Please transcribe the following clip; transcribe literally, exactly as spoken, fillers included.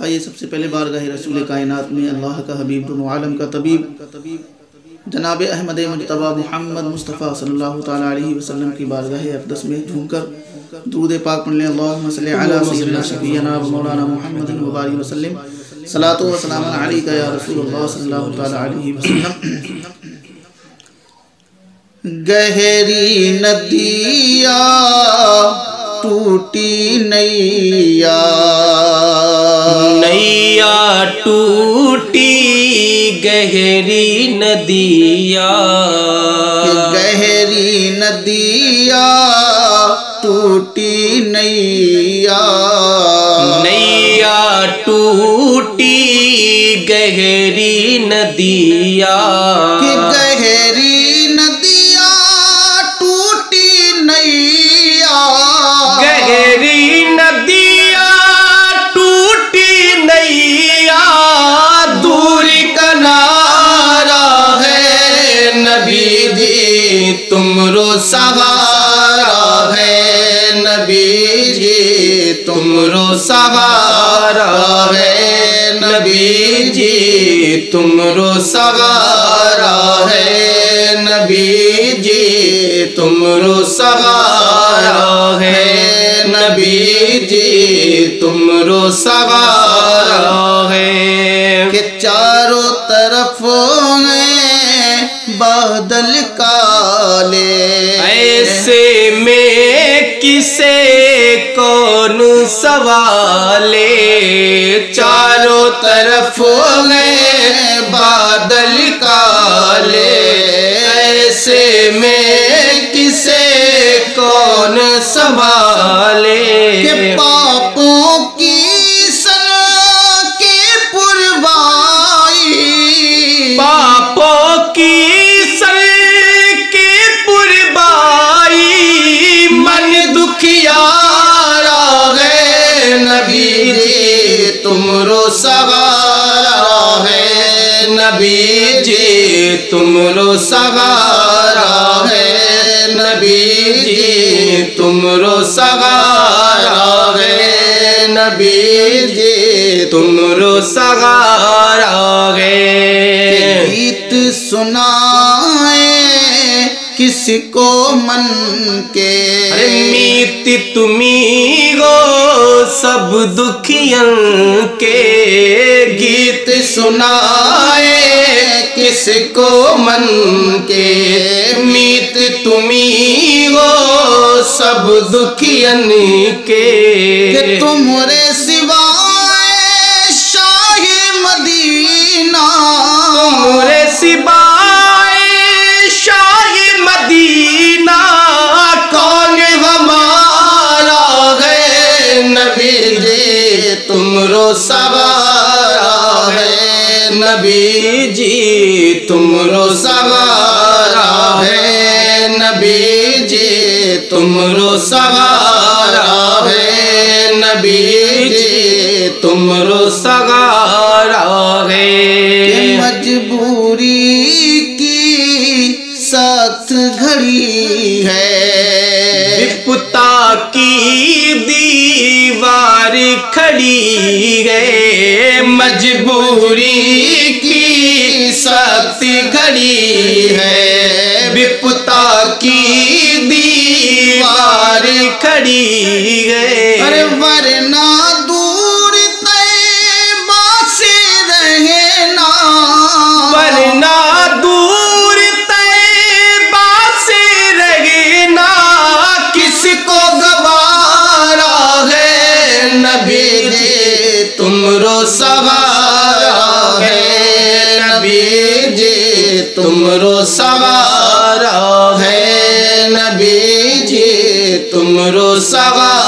آئیے سب سے پہلے بارگاہ رسول کائنات میں اللہ کا حبیب دونوں عالم کا طبیب جناب احمد مجتبی محمد مصطفیٰ صلی اللہ تعالیٰ علیہ وسلم کی بارگاہ اقدس میں جھوم کر درود پاک پڑھ لیں۔ اللہم صلی علی سیدنا شفیعنا و مولانا محمد مبارک وسلم، صلاۃ و سلام علیکہ یا رسول اللہ صلی اللہ تعالیٰ علیہ وسلم۔ گہری ندیا ٹوٹی نیا، نیا ٹوٹی گہری ندیا، گہری ندیا ٹوٹی نیا، نیا ٹوٹی گہری ندیا، گہری ندیا ٹوٹی نیا، گہری ندیا ٹوٹی نیا، دور کنارا ہے نبی جی تمرو سہارا ہے، نبی جی تمرو سہارا ہے، نبی جی تمرو سہارا ہے، نبی جی تمرو سہارا ہے، نبی جی تمرو سہارا ہے۔ کہ چاروں طرف ہیں بادل کالے، ایسے میں کسے کون سوالے، چاروں طرف ہیں بادل کالے، ایسے میں کسے کون سوالے، کہ پاپوں کی سن کی پروائی، پاپوں کی سر کی پروائی، من دکھیارا ہے نبی جی تمرو سہارا ہے، نبی جی تمرو سہارا ہے، نبی جی تمرو سہارا ہے، نبی جی تمرو سہارا ہے۔ گیت سنائے کس کو من کے، میت تمہیں گو سب دکھین کے، گیت سنائے کس کو من کے، میت تمہیں گو سب دکھین کے، کہ تمہارے سوائے شاہ مدینہ، تمہارے سوائے شاہ مدینہ کون ہمارا ہے، نبی جی تمرو سہارا ہے، نبی جی تمرو سہارا ہے، نبی جی تمرو سہارا ہے، نبی جی تمرو سہارا ہے۔ مجبوری کی سخت گھڑی ہے، وپتا کی دیوار کھڑی ہے، مجبوری کی سخت گھڑی ہے، وپتا کی دیوار کھڑی ہے، ارے ورنہ دور طیبہ سے رہنا، ورنہ دور طیبہ سے رہنا کس کو گوارا ہے، نبی جی تمرو سہارا ہے، نبی جی تمرو سہارا ہے، نبی جی تمرو سہارا